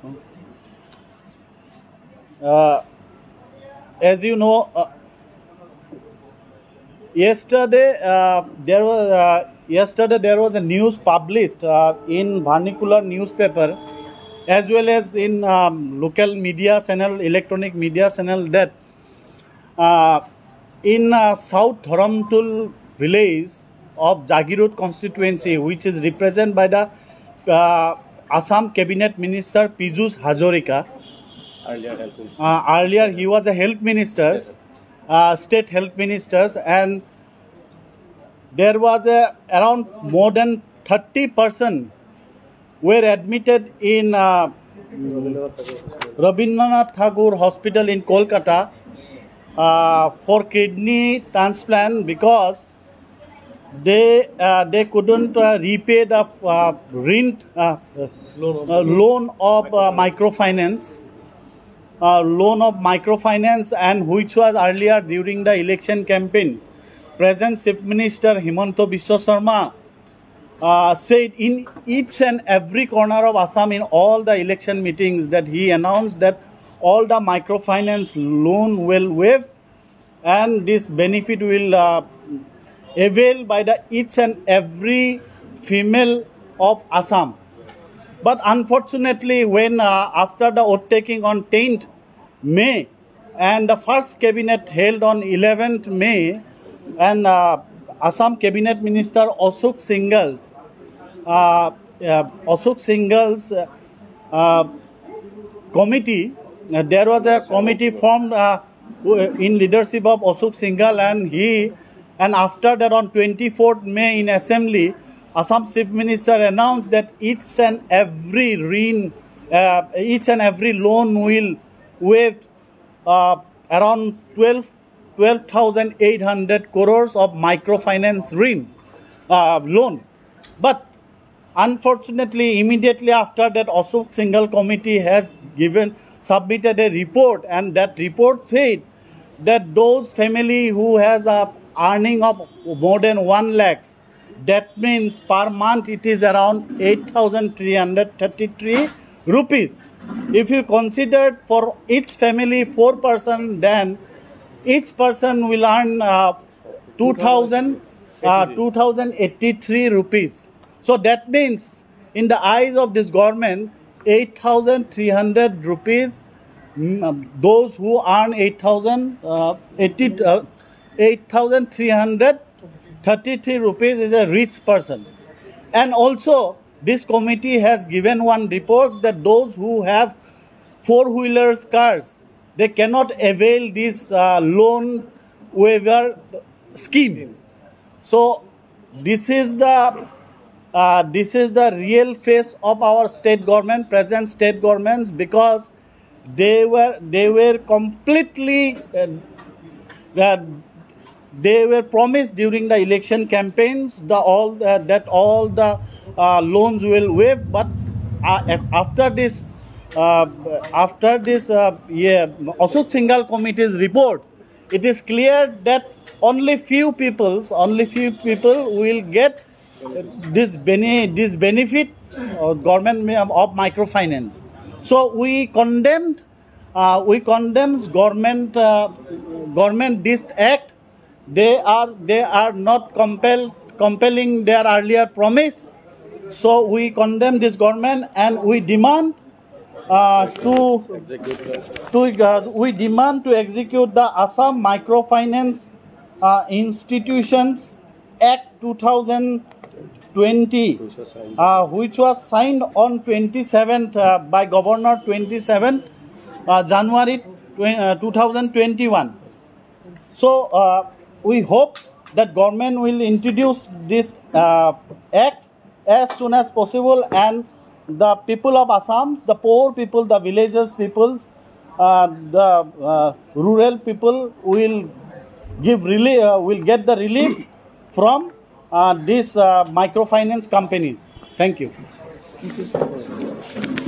As you know' yesterday uh, there was uh, yesterday there was a news published uh, in vernacular newspaper as well as in um, local media channel, electronic media channel, that uh, in uh, South Dharamtul village of Jagirod constituency, which is represented by the uh, Assam cabinet minister Piyush Hazarika. Earlier, health minister. Uh, earlier he was a health minister. Yes. Uh, state health ministers, and there was a, around more than thirty persons were admitted in uh, Rabindranath Tagore Hospital in Kolkata uh, for kidney transplant because they uh, they couldn't uh, repay the uh, rent uh, uh, loan of uh, microfinance. Uh, loan of microfinance, and which was earlier during the election campaign. Present Chief Minister Himanta Biswa Sharma uh, said in each and every corner of Assam in all the election meetings that he announced that all the microfinance loan will waive and this benefit will uh, avail by the each and every female of Assam. But unfortunately, when uh, after the oath taking on tenth May and the first cabinet held on eleventh May, and uh, Assam cabinet minister Ashok Singhals, uh, uh, Ashok Singhals uh, uh, committee, uh, there was a committee formed uh, in leadership of Ashok Singhal, and he, and after that on twenty-fourth May in assembly, Assam Chief Minister announced that each and every rin, uh, each and every loan will waive uh, around twelve thousand eight hundred crores of microfinance rin uh, loan. But unfortunately, immediately after that, Ashok Singhal committee has given submitted a report, and that report said that those family who has a earning of more than one lakhs, that means per month it is around eight thousand three hundred thirty-three rupees. If you consider for each family four person, then each person will earn uh, two thousand eighty-three rupees. So that means in the eyes of this government, eight thousand three hundred rupees, those who earn eight thousand three hundred thirty-three rupees is a rich person. And also this committee has given one report that those who have four-wheelers cars, they cannot avail this uh, loan waiver scheme. So this is the uh, this is the real face of our state government, present state governments, because they were they were completely uh, uh, they were promised during the election campaigns the all uh, that all the uh, loans will waive, but uh, after this uh, after this uh, yeah, Ashok Singhal Committee's report, it is clear that only few people only few people will get this bene this benefit uh, government of microfinance. So we condemned uh, we condemns government uh, government this act. They are they are not compelled compelling their earlier promise. So we condemn this government and we demand uh, to to uh, we demand to execute the Assam Microfinance uh, Institutions Act two thousand twenty, uh, which was signed on twenty-seventh uh, by Governor twenty-seventh uh, January two thousand twenty-one. So uh, we hope that government will introduce this uh, act as soon as possible, and the people of Assam, the poor people, the villagers peoples, uh, the uh, rural people will give relief, uh, will get the relief from uh, these uh, microfinance companies. Thank you.